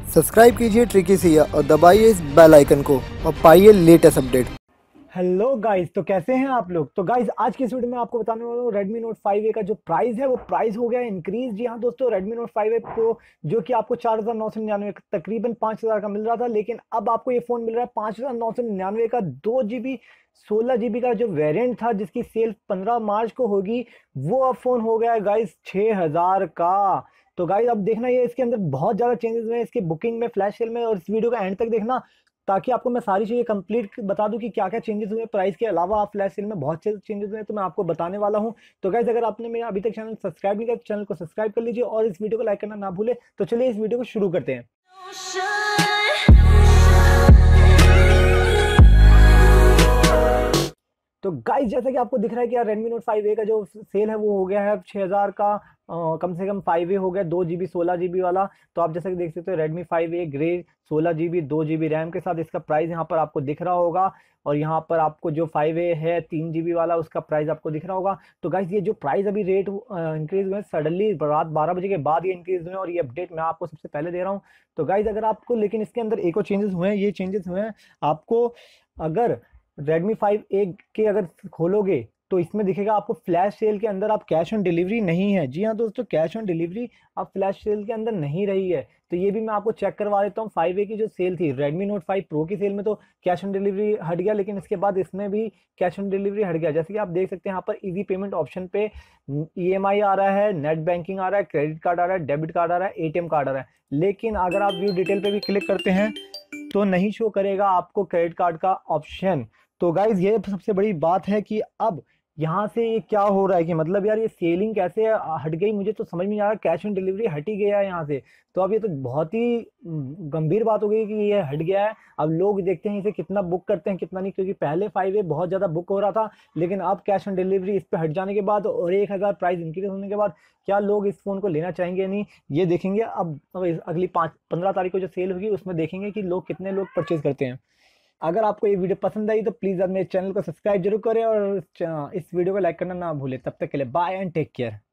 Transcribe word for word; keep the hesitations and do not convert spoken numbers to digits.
Subscribe कीजिए tricky Siya और दबाइए इस बेल आइकन को और पाइए लेटेस्ट अपडेट। हेलो गाइस, तो कैसे हैं आप लोग। तो गाइस आज की इस वीडियो में आपको बताने वाला हूँ Redmi Note फाइव ए का जो प्राइस है वो प्राइस हो गया है इंक्रीज। जी हाँ दोस्तों, Redmi Note five A Pro जो कि आपको चार हज़ार नौ सौ निन्यानवे तकरीबन पाँच हज़ार का मिल रहा था, लेकिन अब आपको ये फोन मिल रहा है पाँच हज़ार नौ सौ निन्यानवे का दो जीबी सोलह जीबी का जो वेरिएंट था जिसकी सेल पंद्रह मार्च को होगी, वो अब फोन हो गया है गाइस छः हज़ार का। तो गाइस अब देखना, ये इसके अंदर बहुत ज़्यादा चेंजेस हुए हैं इसके बुकिंग में, फ्लैश सेल में, और इस वीडियो का एंड तक देखना ताकि आपको मैं सारी चीज़ें कंप्लीट बता दूं कि क्या क्या चेंजेस हुए। प्राइस के अलावा आप फ्लैश सेल में बहुत से चेंजेस हुए तो मैं आपको बताने वाला हूं। तो गाइस अगर आपने मेरा अभी तक चैनल सब्सक्राइब नहीं किया तो चैनल को सब्सक्राइब कर लीजिए और इस वीडियो को लाइक करना ना भूले। तो चलिए इस वीडियो को शुरू करते हैं। तो गाइस जैसा कि आपको दिख रहा है कि यार Redmi Note फाइव ए का जो सेल है वो हो गया है छः हज़ार का। अ, कम से कम फाइव ए हो गया दो जीबी सोलह जीबी वाला। तो आप जैसा कि देख सकते हो Redmi फाइव ए ग्रे सोलह जीबी दो जीबी रैम के साथ इसका प्राइस यहाँ पर आपको दिख रहा होगा। और यहाँ पर आपको जो फाइव ए है तीन जीबी वाला उसका प्राइस आपको दिख रहा होगा। तो गाइस ये जो प्राइस अभी रेट इंक्रीज हुए सडनली रात बारह बजे के बाद ये इंक्रीज हुए और ये अपडेट मैं आपको सबसे पहले दे रहा हूँ। तो गाइस अगर आपको, लेकिन इसके अंदर एक और चेंजेस हुए हैं, ये चेंजेस हुए हैं आपको अगर Redmi फाइव ए के अगर खोलोगे तो इसमें दिखेगा आपको फ्लैश सेल के अंदर आप कैश ऑन डिलीवरी नहीं है। जी हाँ दोस्तों, कैश ऑन डिलीवरी आप फ्लैश सेल के अंदर नहीं रही है। तो ये भी मैं आपको चेक करवा देता हूँ। फाइव ए की जो सेल थी Redmi Note फाइव Pro की सेल में तो कैश ऑन डिलीवरी हट गया, लेकिन इसके बाद इसमें भी कैश ऑन डिलीवरी हट गया। जैसे कि आप देख सकते हैं यहाँ पर इजी पेमेंट ऑप्शन पे ई एम आई आ रहा है, नेट बैंकिंग आ रहा है, क्रेडिट कार्ड आ रहा है, डेबिट कार्ड आ रहा है, ए टी एम कार्ड आ रहा है। लेकिन अगर आप व्यू डिटेल पे भी क्लिक करते हैं तो नहीं शो करेगा आपको क्रेडिट कार्ड का ऑप्शन। तो गाइज ये सबसे बड़ी बात है कि अब यहाँ से ये क्या हो रहा है कि मतलब यार ये सेलिंग कैसे हट गई, मुझे तो समझ में नहीं आ रहा। कैश ऑन डिलीवरी हट ही गया है यहाँ से। तो अब ये तो बहुत ही गंभीर बात हो गई कि ये हट गया है। अब लोग देखते हैं इसे कितना बुक करते हैं कितना नहीं, क्योंकि पहले फाइव ए बहुत ज़्यादा बुक हो रहा था, लेकिन अब कैश ऑन डिलीवरी इस पर हट जाने के बाद और एक हज़ार प्राइस इंक्रीज होने के बाद क्या लोग इस फ़ोन को लेना चाहेंगे नहीं, ये देखेंगे। अब अगली पाँच पंद्रह तारीख को जो सेल होगी उसमें देखेंगे कि लोग कितने लोग परचेज करते हैं। अगर आपको ये वीडियो पसंद आई तो प्लीज़ आप मेरे चैनल को सब्सक्राइब जरूर करें और इस वीडियो को लाइक करना ना भूलें। तब तक के लिए बाय एंड टेक केयर।